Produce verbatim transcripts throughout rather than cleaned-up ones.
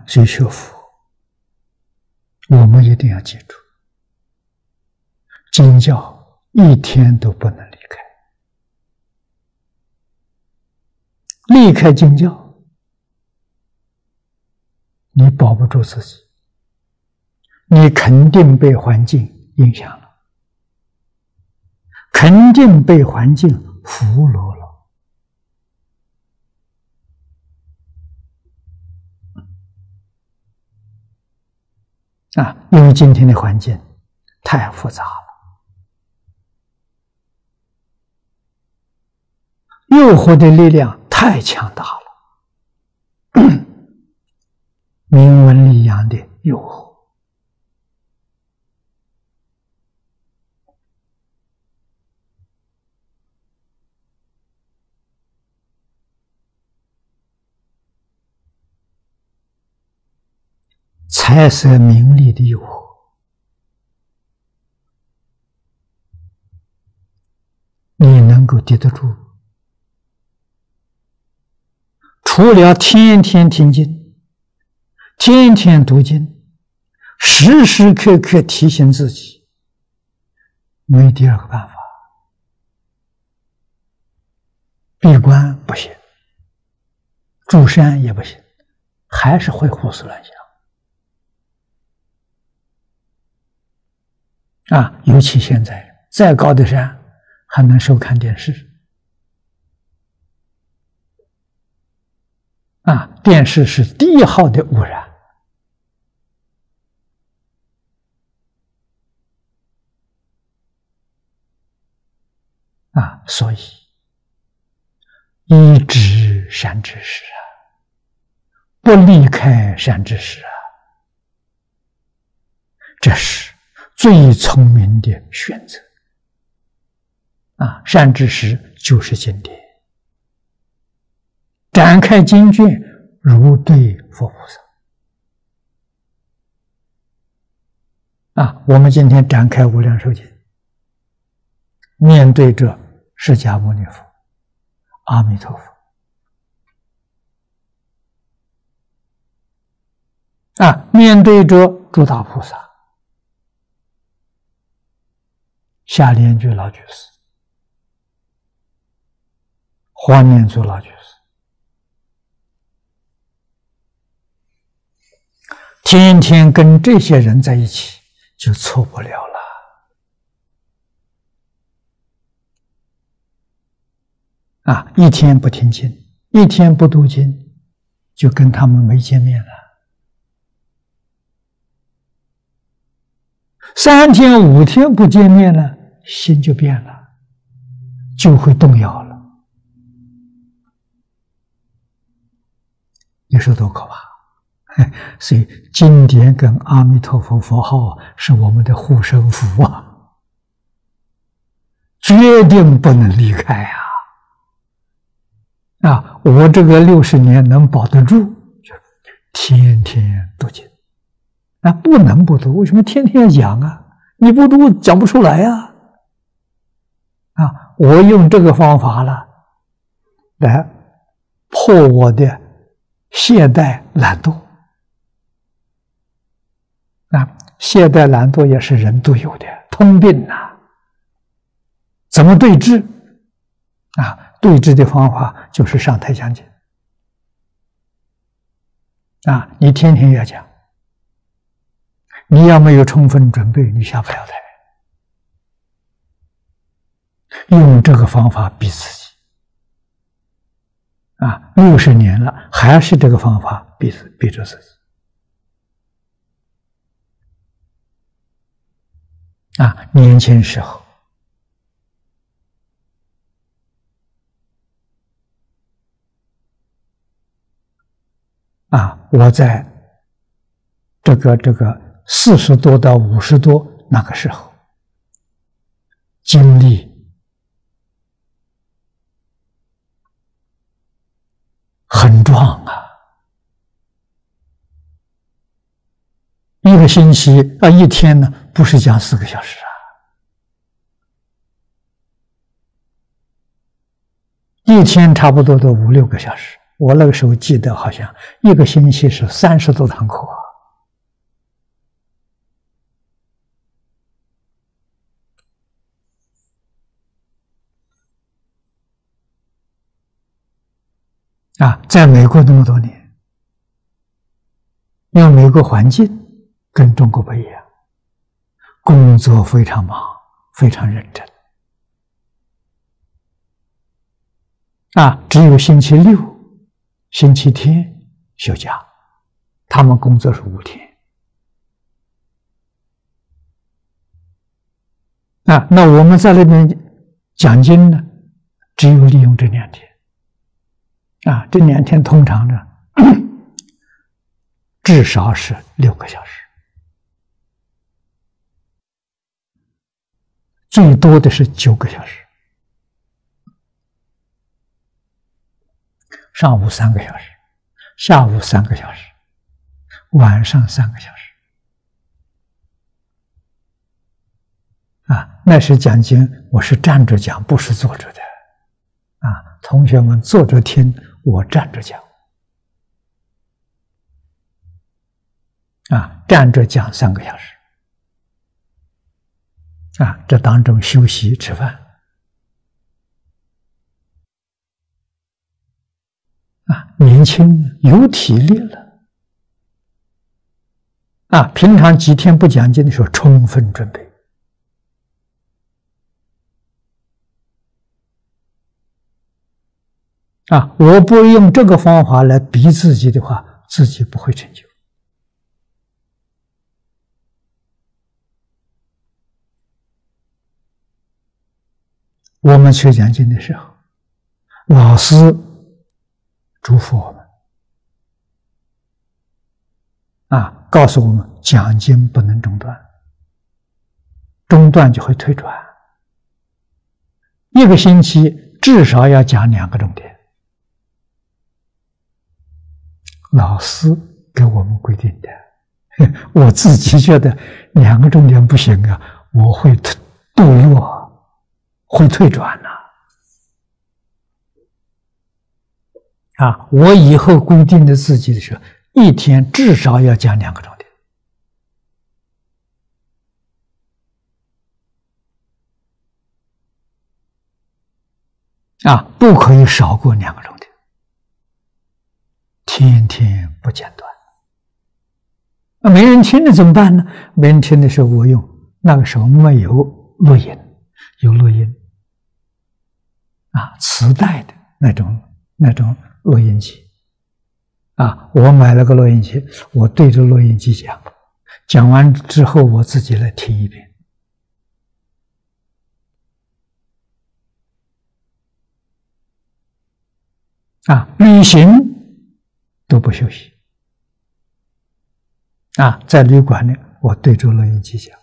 所以学佛，我们一定要记住，经教一天都不能离开。离开经教，你保不住自己，你肯定被环境影响了，肯定被环境俘虏了。啊，因为今天的环境太复杂了，诱惑的力量太强大了，名闻利养的诱惑，财色名利的诱惑，你能够抵得住？除了天天听经，天天读经，时时刻刻提醒自己，没第二个办法。闭关不行，住山也不行，还是会胡思乱想。啊，尤其现在再高的山还能收看电视，啊，电视是第一号的污染。啊，所以依止善知识啊，不离开善知识啊，这是最聪明的选择啊！善知识就是经典，展开经卷如对佛菩萨啊！我们今天展开无量寿经，面对着释迦牟尼佛、阿弥陀佛啊，面对着诸大菩萨。下莲居老居士、黄念祖老居士，天天跟这些人在一起，就错不了了。啊，一天不听经，一天不读经，就跟他们没见面了。三天五天不见面了，心就变了，就会动摇了。你说多可怕！所以经典跟阿弥陀佛佛号是我们的护身符啊，决定不能离开啊！啊，我这个六十年能保得住，就天天读经。那不能不读，为什么天天讲啊？你不读讲不出来呀！啊，我用这个方法了，来破我的懈怠懒惰。啊，懈怠懒惰也是人都有的通病呐、啊。怎么对治？啊，对治的方法就是上台讲经。啊，你天天要讲。你要没有充分准备，你下不了台。用这个方法逼自己，啊，六十年了，还是这个方法逼逼着自己。啊，年轻时候，啊，我在这个这个。四十多到五十多那个时候，精力很壮啊！一个星期啊，一天呢，不是讲四个小时啊，一天差不多都五六个小时我那个时候记得好像一个星期是三十多堂课啊！啊，在美国那么多年，因为美国环境跟中国不一样，工作非常忙，非常认真。啊，只有星期六、星期天休假，他们工作是五天。啊，那我们在那边讲经呢，只有利用这两天。啊，这两天通常呢，至少是六个小时，最多的是九个小时。上午三个小时，下午三个小时，晚上三个小时。啊，那时讲经，我是站着讲，不是坐着的。啊，同学们坐着听，我站着讲。啊，站着讲三个小时。啊，这当中休息吃饭。啊，年轻有体力了。啊，平常几天不讲经的时候，充分准备。啊，我不用这个方法来逼自己的话，自己不会成就。我们去讲经的时候，老师嘱咐我们，啊，告诉我们讲经不能中断，中断就会退转。一个星期至少要讲两个重点。老师给我们规定的，我自己觉得两个重点不行啊，我会堕落，会退转呐。啊，我以后规定的自己的时候，一天至少要讲两个重点。啊，不可以少过两个重点。天天不间断。那没人听了怎么办呢？没人听的时候，我用那个时候没有录音，有录音啊，磁带的那种那种录音机啊，我买了个录音机，我对着录音机讲，讲完之后我自己来听一遍。啊，旅行都不休息啊，在旅馆里我对着录音机讲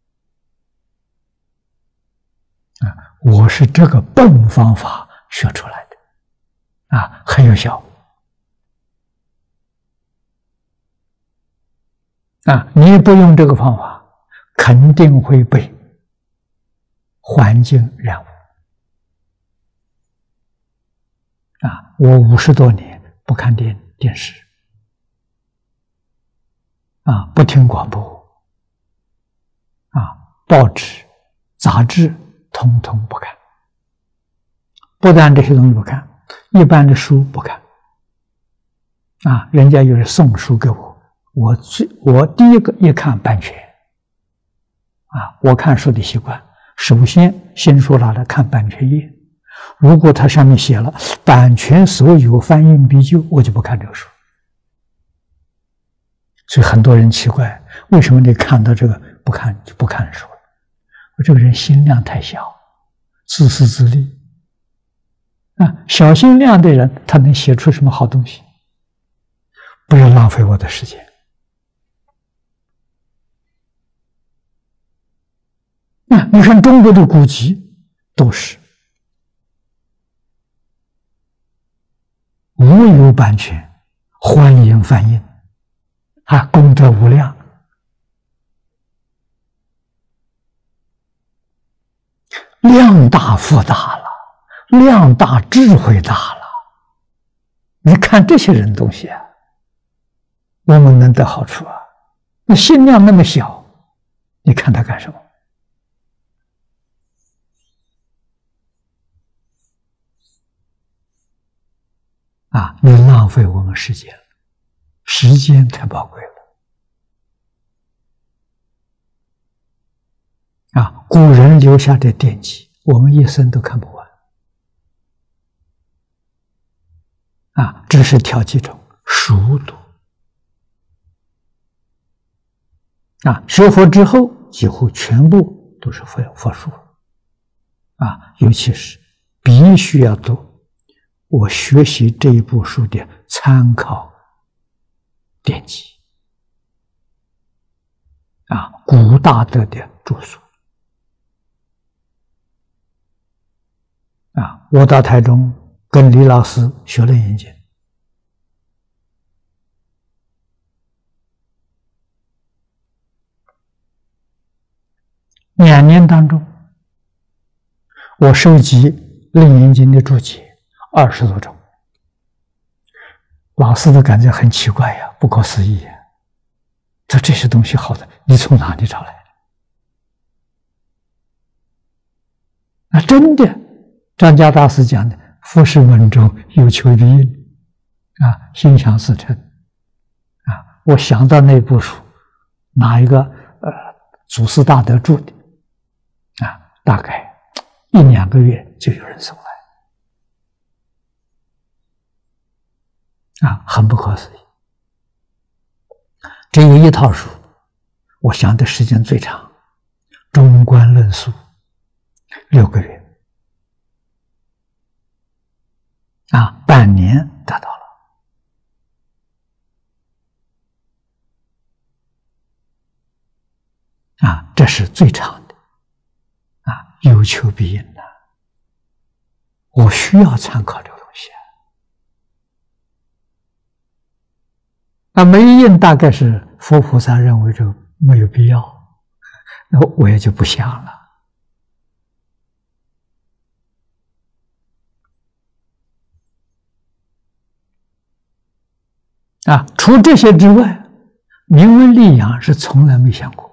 啊，我是这个笨方法学出来的啊，很有效啊，你不用这个方法，肯定会被环境染污啊！我五十多年不看电电视啊，不听广播啊，报纸、杂志统统不看。不但这些东西不看，一般的书不看啊。人家有人送书给我，我最我第一个一看版权啊，我看书的习惯，首先新书拿来看版权页。如果它上面写了版权所有翻印必究，我就不看这个书。所以很多人奇怪，为什么你看到这个不看就不看书？我这个人心量太小，自私自利啊！小心量的人，他能写出什么好东西？不要浪费我的时间。啊，你看中国的古籍都是无有版权，欢迎翻印啊，功德无量。量大福大了，量大智慧大了你看这些人东西啊，我们能得好处啊。那心量那么小，你看他干什么？啊，你浪费我们时间了，时间太宝贵了。啊，古人留下的典籍，我们一生都看不完。啊，这是条几种熟读。啊，学佛之后，几乎全部都是佛佛书。啊，尤其是必须要读我学习这一部书的参考典籍。啊，古大德的著述。啊，我到台中跟李老师学了研经。两年当中，我收集《楞严经》的注解二十多种，老师都感觉很奇怪呀，不可思议呀！这这些东西好的，你从哪里找来的？那真的，张家大师讲的“佛是门中有求必应”，啊，心想事成。啊，我想到那部书，哪一个呃祖师大德著的？啊，大概一两个月就有人送来，啊，很不可思议。这有一套书，我想的时间最长，《中观论述》六个月，啊，半年得到了，啊，这是最长的。啊，有求必应的，我需要参考这个东西啊。啊，没应大概是佛菩萨认为这个没有必要，那我也就不想了。啊，除这些之外，名闻利养是从来没想过。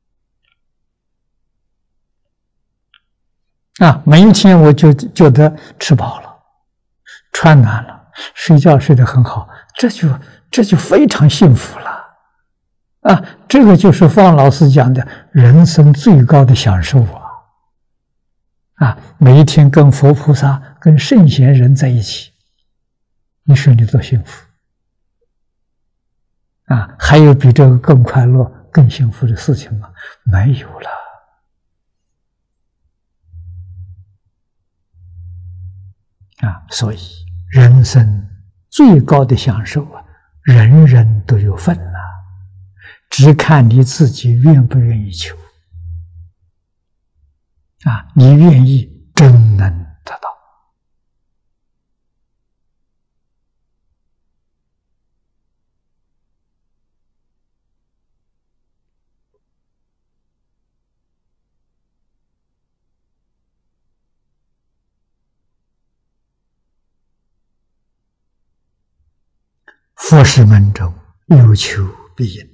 啊，每一天我就觉得吃饱了，穿暖了，睡觉睡得很好，这就这就非常幸福了。啊，这个就是方老师讲的人生最高的享受啊！啊，每一天跟佛菩萨、跟圣贤人在一起，你说你多幸福啊！还有比这个更快乐、更幸福的事情吗？没有了。啊，所以人生最高的享受啊，人人都有份啊，只看你自己愿不愿意求啊，你愿意真能得到。佛是门中有求必应。